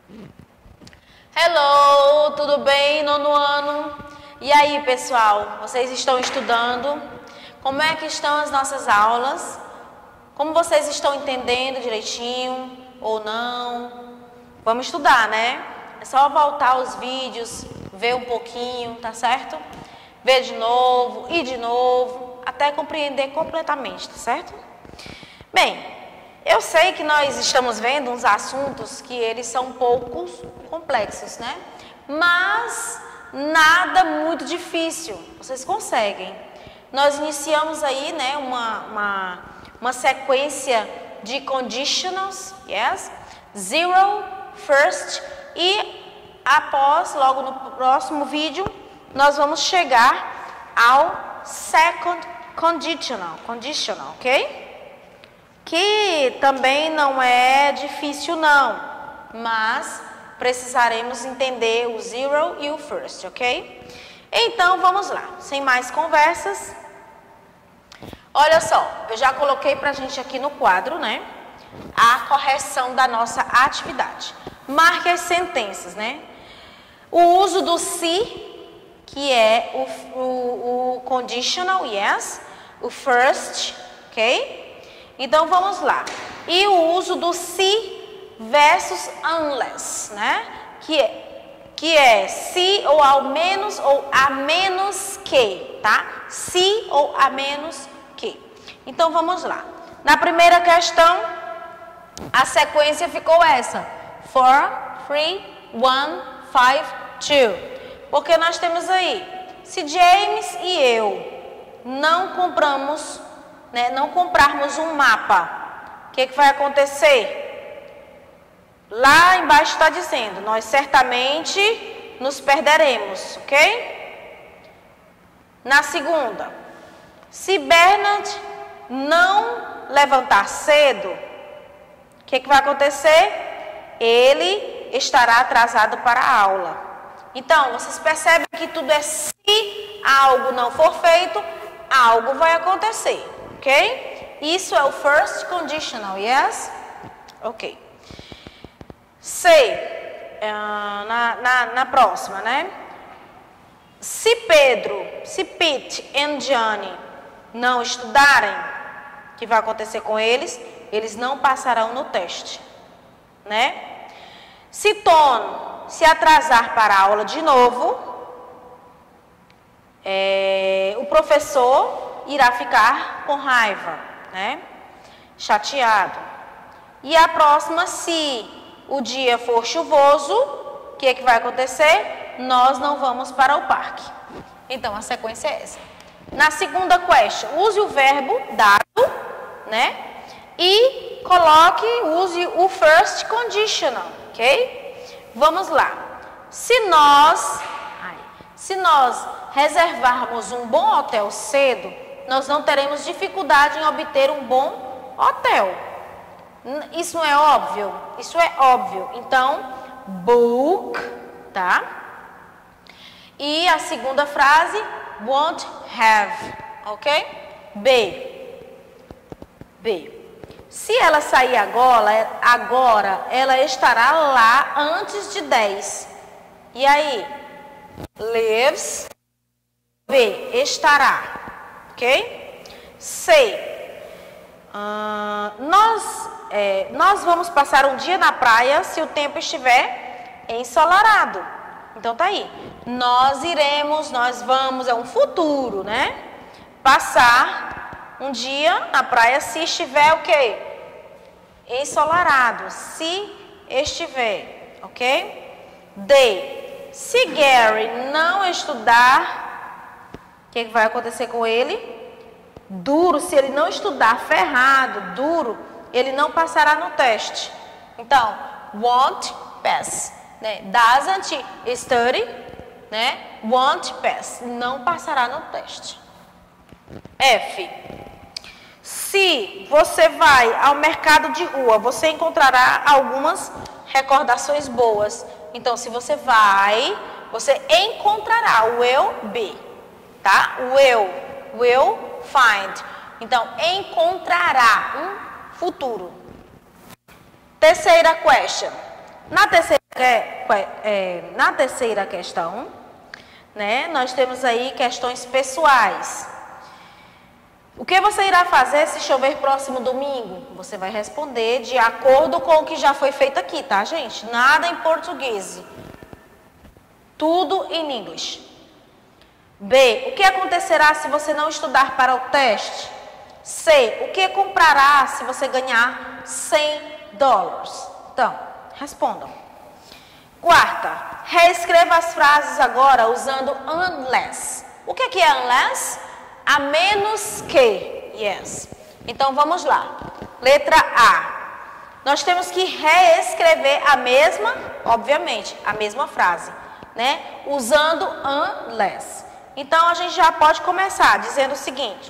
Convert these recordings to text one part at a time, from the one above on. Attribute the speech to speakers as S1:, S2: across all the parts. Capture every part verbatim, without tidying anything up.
S1: Hello, tudo bem, nono ano? E aí, pessoal, vocês estão estudando? Como é que estão as nossas aulas? Como vocês estão entendendo direitinho ou não? Vamos estudar, né? É só voltar os vídeos, ver um pouquinho, tá certo? Ver de novo e de novo, até compreender completamente, tá certo? Bem, eu sei que nós estamos vendo uns assuntos que eles são um pouco complexos, né? Mas nada muito difícil, vocês conseguem. Nós iniciamos aí, né, uma, uma, uma sequência de conditionals, yes? Zero, first, e após, logo no próximo vídeo, nós vamos chegar ao second conditional, conditional, ok? Que também não é difícil não, mas precisaremos entender o zero e o first, ok? Então vamos lá, sem mais conversas. Olha só, eu já coloquei pra gente aqui no quadro, né, a correção da nossa atividade. Marque as sentenças, né? O uso do se, que é o, o, o conditional, yes, o first, ok? Então, vamos lá. E o uso do se versus unless, né? Que é, que é se ou ao menos ou a menos que, tá? Se ou a menos que. Então, vamos lá. Na primeira questão, a sequência ficou essa. four, three, one, five, two. Porque nós temos aí, se James e eu não compramos... Né, não comprarmos um mapa, o que, que vai acontecer? Lá embaixo está dizendo, nós certamente nos perderemos, ok? Na segunda, se Bernard não levantar cedo, o que, que vai acontecer? Ele estará atrasado para a aula. Então, vocês percebem que tudo é se algo não for feito, algo vai acontecer. Ok? Isso é o first conditional, yes? Ok. Say, uh, na, na, na próxima, né? Se Pedro, se Pete e Johnny não estudarem, o que vai acontecer com eles? Eles não passarão no teste, né? Se Tom se atrasar para a aula de novo, é, o professor irá ficar com raiva, né? Chateado. E a próxima, se o dia for chuvoso, o que é que vai acontecer? Nós não vamos para o parque. Então, a sequência é essa. Na segunda question, use o verbo dado, né? E coloque, use o first conditional, ok? Vamos lá. Se nós, ai, se nós reservarmos um bom hotel cedo, nós não teremos dificuldade em obter um bom hotel. Isso não é óbvio? Isso é óbvio. Então, book, tá? E a segunda frase, won't have, ok? B. B. Se ela sair agora, agora, ela estará lá antes de dez. E aí? Lives. B. Estará. Ok? Say. Uh, nós, é, nós vamos passar um dia na praia se o tempo estiver ensolarado. Então tá aí. Nós iremos, nós vamos, é um futuro, né? Passar um dia na praia se estiver o quê? Ensolarado. Se estiver, ok? Day. Se Gary não estudar, o que vai acontecer com ele? Duro, se ele não estudar, ferrado, duro, ele não passará no teste. Então, won't pass, né? Doesn't study, né? Won't pass, não passará no teste. F. Se você vai ao mercado de rua, você encontrará algumas recordações boas. Então, se você vai, você encontrará, will be. Tá? Will, will find. Então, encontrará um futuro. Terceira question. Na terceira é, é, na terceira questão, né, nós temos aí questões pessoais. O que você irá fazer se chover próximo domingo? Você vai responder de acordo com o que já foi feito aqui, tá, gente? Nada em português. Tudo em inglês. B. O que acontecerá se você não estudar para o teste? C. O que comprará se você ganhar cem dólares? Então, respondam. Quarta. Reescreva as frases agora usando unless. O que que é unless? A menos que. Yes. Então, vamos lá. Letra A. Nós temos que reescrever a mesma, obviamente, a mesma frase, né? Usando unless. Então, a gente já pode começar dizendo o seguinte.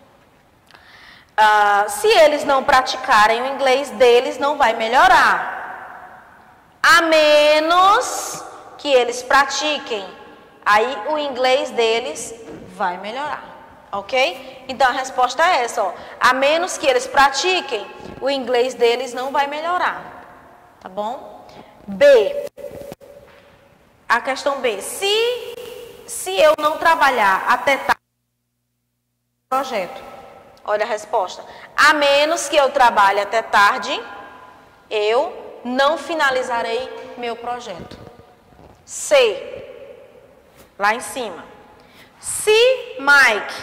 S1: Uh, se eles não praticarem o inglês deles, não vai melhorar. A menos que eles pratiquem. Aí, o inglês deles vai melhorar. Ok? Então, a resposta é essa, ó. A menos que eles pratiquem, o inglês deles não vai melhorar. Tá bom? B. A questão B. Se, se eu não trabalhar até tarde no projeto, olha a resposta. A menos que eu trabalhe até tarde, eu não finalizarei meu projeto. C. Lá em cima. Se Mike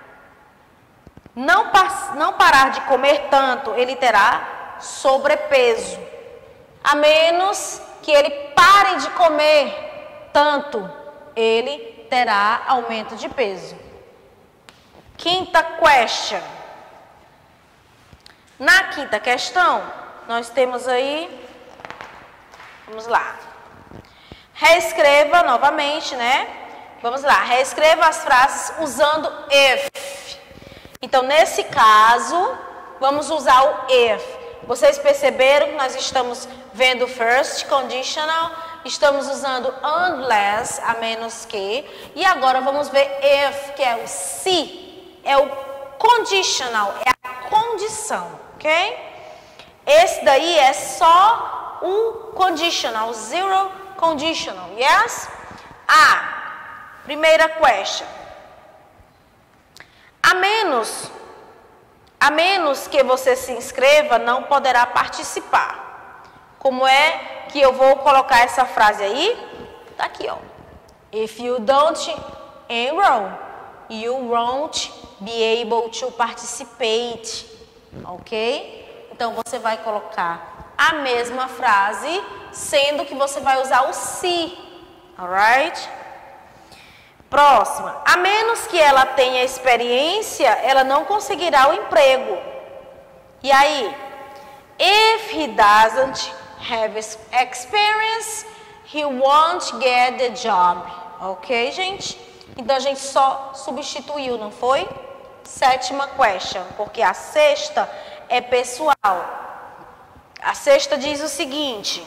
S1: não, não parar de comer tanto, ele terá sobrepeso. A menos que ele pare de comer tanto, ele terá aumento de peso. Quinta question. Na quinta questão, nós temos aí, vamos lá. Reescreva novamente, né? Vamos lá, reescreva as frases usando if. Então, nesse caso, vamos usar o if. Vocês perceberam que nós estamos vendo first conditional, estamos usando unless, a menos que, e agora vamos ver if, que é o se, é o conditional, é a condição, ok? Esse daí é só o conditional, zero conditional, yes? A, primeira question. A menos, a menos que você se inscreva, não poderá participar. Como é que eu vou colocar essa frase aí? Tá aqui, ó. If you don't enroll, you won't be able to participate. Ok? Então, você vai colocar a mesma frase, sendo que você vai usar o se. Alright? Próxima. A menos que ela tenha experiência, ela não conseguirá o emprego. E aí? If he doesn't have experience, he won't get the job. Ok, gente? Então, a gente só substituiu, não foi? Sétima question, porque a sexta é pessoal. A sexta diz o seguinte.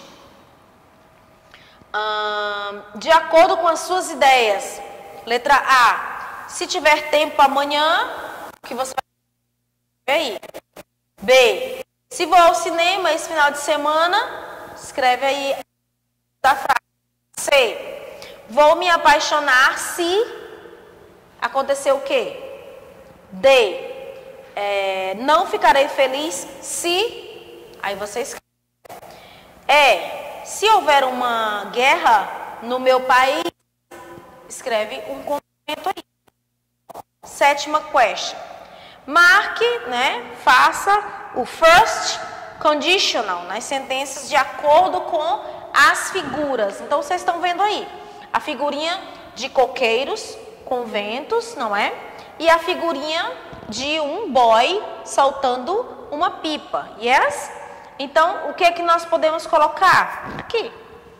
S1: Hum, de acordo com as suas ideias. Letra A. Se tiver tempo amanhã, o que você vai escrever aí? B. Se vou ao cinema esse final de semana, escreve aí a frase. C. Vou me apaixonar se acontecer o quê? D. É, não ficarei feliz se... Aí você escreve. E. Se houver uma guerra no meu país, escreve um complemento aí. Sétima question. Marque, né? Faça o first conditional nas sentenças de acordo com as figuras. Então, vocês estão vendo aí a figurinha de coqueiros com ventos, não é? E a figurinha de um boy soltando uma pipa. Yes? Então, o que é que nós podemos colocar? Aqui.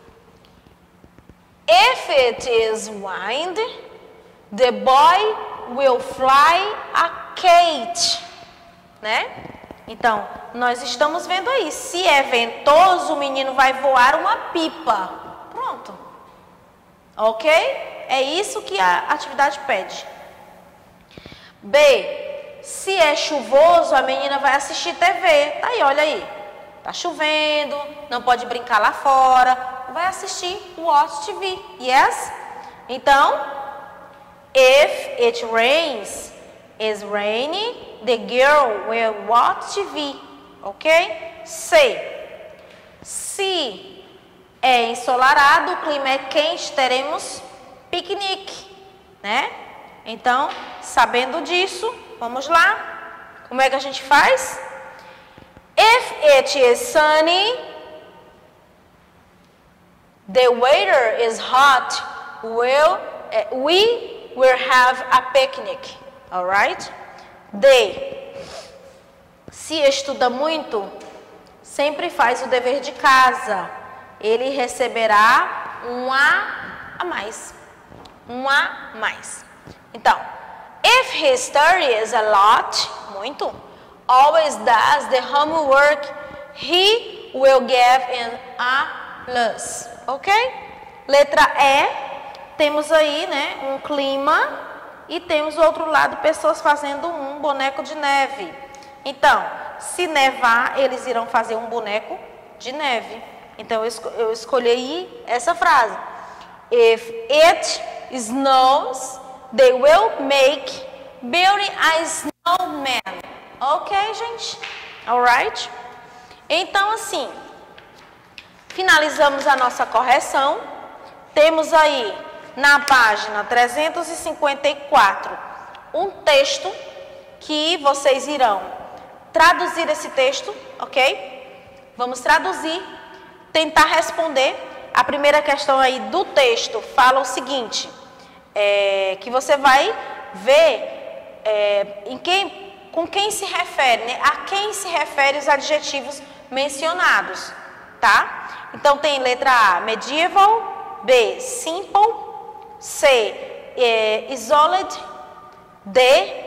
S1: If it is wind, the boy will fly a kite. Né? Então, nós estamos vendo aí. Se é ventoso, o menino vai voar uma pipa. Pronto. Ok? É isso que a atividade pede. B. Se é chuvoso, a menina vai assistir T V. Tá aí, olha aí. Tá chovendo, não pode brincar lá fora. vai assistir Watch T V. Yes? Então, if it rains, is rainy, the girl will watch T V. Ok? Say. Se é ensolarado, o clima é quente, teremos piquenique, né? Então, sabendo disso, vamos lá. Como é que a gente faz? If it is sunny, the weather is hot, we'll, uh, we will have a picnic. Alright? The. Se estuda muito, sempre faz o dever de casa. Ele receberá um A a mais. Um A mais. Então, if he studies a lot, muito, always does the homework, he will give an A plus. Ok? Letra E, temos aí, né, um clima e temos do outro lado pessoas fazendo um boneco de neve. Então, se nevar, eles irão fazer um boneco de neve. Então, eu, esco eu escolhi essa frase. If it snows, they will make building a snowman. Ok, gente? Alright? Então, assim, finalizamos a nossa correção. Temos aí, na página trezentos e cinquenta e quatro, um texto que vocês irão traduzir esse texto, ok? Vamos traduzir, tentar responder. A primeira questão aí do texto fala o seguinte, é, que você vai ver é, em quem, com quem se refere, né? A quem se refere os adjetivos mencionados, tá? Então tem letra A, medieval, B, simple, C, é, isolate, D,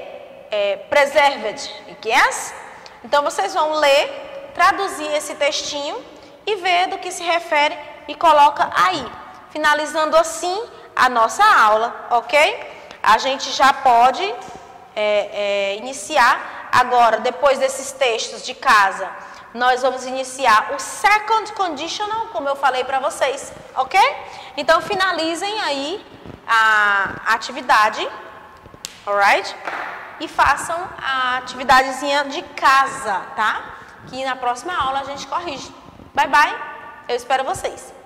S1: é, preserved, yes? Então vocês vão ler, traduzir esse textinho e ver do que se refere e coloca aí. Finalizando assim a nossa aula, ok? A gente já pode é, é, iniciar agora, depois desses textos de casa, nós vamos iniciar o second conditional, como eu falei para vocês, ok? Então finalizem aí a atividade, alright? E façam a atividadezinha de casa, tá? Que na próxima aula a gente corrige. Bye, bye. Eu espero vocês.